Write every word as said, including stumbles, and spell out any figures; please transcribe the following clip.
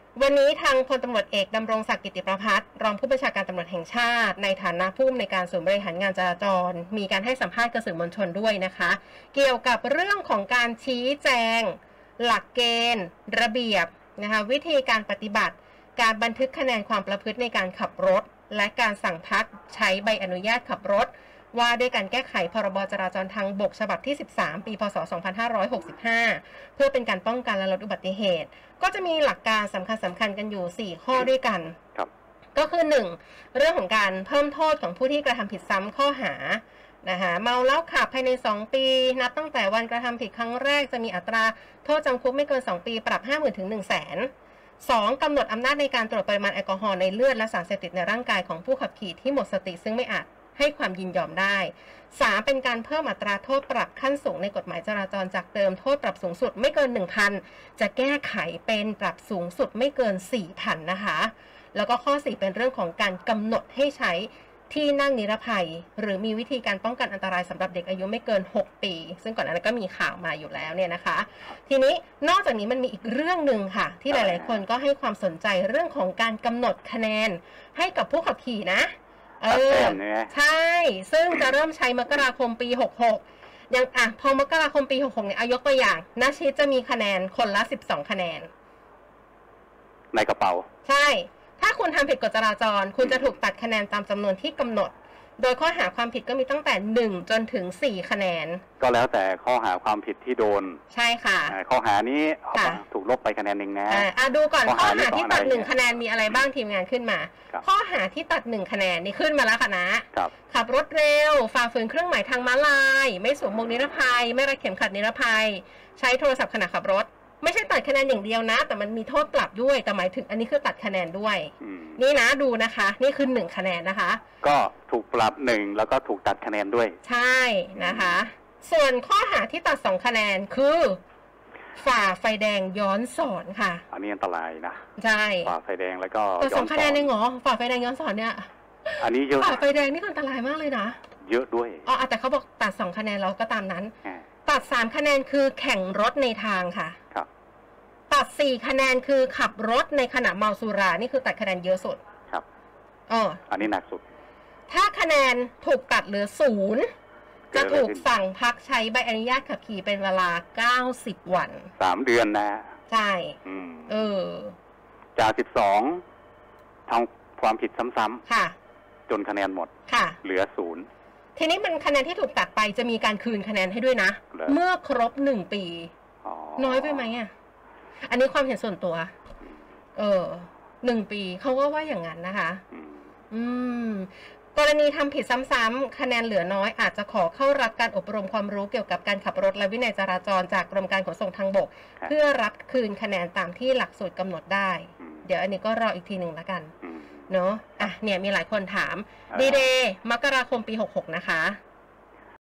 วันนี้ทางพลตำรวจเอกดำรงศักดิ์กิติประภัสรองผู้บัญชาการตำรวจแห่งชาติในฐานะผู้อำนวยการศูนย์บริหารงานจราจรมีการให้สัมภาษณ์กับสื่อมวลชนด้วยนะคะเกี่ยวกับเรื่องของการชี้แจงหลักเกณฑ์ระเบียบนะคะวิธีการปฏิบัติการบันทึกคะแนนความประพฤติในการขับรถและการสั่งพักใช้ใบอนุญาตขับรถว่าด้วยการแก้ไขพรบจราจรทางบกฉบับที่สิบสามปีพ.ศ. สองพันห้าร้อยหกสิบห้าเพื่อเป็นการป้องกันและลดอุบัติเหตุก็จะมีหลักการสำคัญสำคัญกันอยู่สี่ข้อด้วยกันครับก็คือหนึ่งเรื่องของการเพิ่มโทษของผู้ที่กระทำผิดซ้ำข้อหานะคะเมาแล้วขับภายในสองปีนับตั้งแต่วันกระทำผิดครั้งแรกจะมีอัตราโทษจำคุกไม่เกินสองปีปรับ ห้าหมื่น ถึง หนึ่งแสน สองกำหนดอำนาจในการตรวจปริมาณแอลกอฮอล์ในเลือดและสารเสพติดในร่างกายของผู้ขับขี่ที่หมดสติซึ่งไม่อาจให้ความยินยอมได้ สาม เป็นการเพิ่มอัตราโทษปรับขั้นสูงในกฎหมายจราจรจากเดิมโทษปรับสูงสุดไม่เกิน หนึ่งพัน จะแก้ไขเป็นปรับสูงสุดไม่เกิน สี่พัน นะคะแล้วก็ข้อสี่เป็นเรื่องของการกำหนดให้ใช้ที่นั่งนิรภัยหรือมีวิธีการป้องกันอันตรายสำหรับเด็กอายุไม่เกินหกปีซึ่งก่อนหน้านั้นก็มีข่าวมาอยู่แล้วเนี่ยนะคะทีนี้นอกจากนี้มันมีอีกเรื่องหนึ่งค่ะที่หลายๆคนก็ให้ความสนใจเรื่องของการกำหนดคะแนนให้กับผู้ขับขี่นะเออใช่ซึ่งจะเริ่มใช้มกราคมปีหกหกยังอ่ะพอมกราคมปีหกหกเนี่ยเอายกตัวอย่างณชิดจะมีคะแนนคนละสิบสองคะแนนในกระเป๋าใช่ถ้าคุณทำผิดกฎจราจรคุณจะถูกตัดคะแนนตามจำนวนที่กำหนดโดยข้อหาความผิดก็มีตั้งแต่หนึ่งจนถึงสี่คะแนนก็แล้วแต่ข้อหาความผิดที่โดนใช่ค่ะข้อหานี้ถูกลบไปคะแนนหนึ่งนะอ่าดูก่อนข้อหาที่ตัดหนึ่งคะแนนมีอะไรบ้างทีมงานขึ้นมาข้อหาที่ตัดหนึ่งคะแนนนี่ขึ้นมาแล้วค่ะนะขับรถเร็วฝ่าฝืนเครื่องหมายทางม้าลายไม่สวมหมวกนิรภัยไม่รัดเข็มขัดนิรภัยใช้โทรศัพท์ขณะขับรถไม่ใช่ตัดคะแนนอย่างเดียวนะแต่มันมีโทษปรับด้วยแต่หมายถึงอันนี้คือตัดคะแนนด้วยนี่นะดูนะคะนี่คือหนึ่งคะแนนนะคะก็ถูกปรับหนึ่งแล้วก็ถูกตัดคะแนนด้วยใช่นะคะส่วนข้อหาที่ตัดสองคะแนนคือฝ่าไฟแดงย้อนสอนค่ะอันนี้อันตรายนะใช่ฝ่าไฟแดงแล้วก็ตัดสองคะแนนเองเหรอฝ่าไฟแดงย้อนสอนเนี่ยอันนี้เยอะฝ่าไฟแดงนี่อันตรายมากเลยนะเยอะด้วยอ๋อแต่เขาบอกตัดสองคะแนนแล้วก็ตามนั้นตัดสามคะแนนคือแข่งรถในทางค่ะครับตัดสี่คะแนนคือขับรถในขณะเมาสุรานี่คือตัดคะแนนเยอะสุดครับอ๋ออันนี้หนักสุดถ้าคะแนนถูกตัดเหลือศูนย์จะถูกสั่งพักใช้ใบอนุญาตขับขี่เป็นเวลาเก้าสิบวันสามเดือนนะใช่เออจากสิบสองทำความผิดซ้ำๆค่ะจนคะแนนหมดค่ะเหลือศูนย์ทีนี้มันคะแนนที่ถูกตัดไปจะมีการคืนคะแนนให้ด้วยนะเมื่อครบหนึ่งปีน้อยไปไหมอ่ะอันนี้ความเห็นส่วนตัวเออหนึ่งปีเขาก็ว่าอย่างนั้นนะคะอืมกรณีทำผิดซ้ำๆคะแนนเหลือน้อยอาจจะขอเข้ารับการอบรมความรู้เกี่ยวกับการขับรถและวินัยจราจรจากกรมการขนส่งทางบกเพื่อรับคืนคะแนนตามที่หลักสูตรกำหนดได้เดี๋ยวอันนี้ก็รออีกทีหนึ่งแล้วกันเนาะอ่ะเนี่ยมีหลายคนถามดีเดย์มกราคมปีหกหกนะคะ